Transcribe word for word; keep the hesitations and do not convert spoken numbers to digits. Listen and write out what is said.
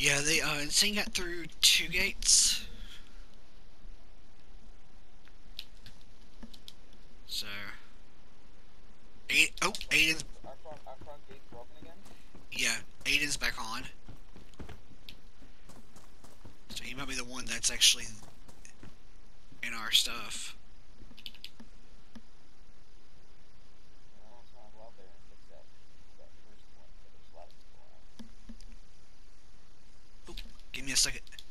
Yeah, they uh, Insane got through two gates. So, eight. Oh, Our front Aiden's. gates, our front, our front gates broken again. Yeah, Aiden's back on. So he might be the one that's actually in our stuff. And I just want to go out there and fix that, that first one. So there's a lot of people around. Oh, give me a second.